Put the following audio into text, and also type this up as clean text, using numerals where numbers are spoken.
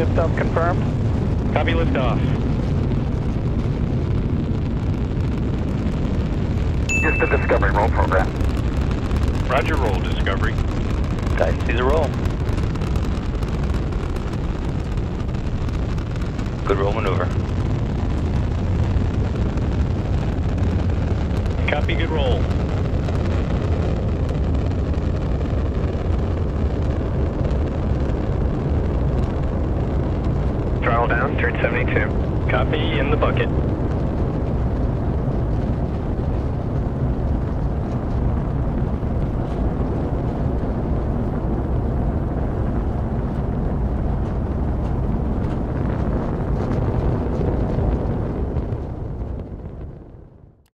Liftoff confirmed. Copy liftoff. Houston Discovery, roll program. Roger, roll Discovery. Guys, see the roll. Good roll maneuver. Copy, good roll. Throttle down, turn 72. Copy, in the bucket.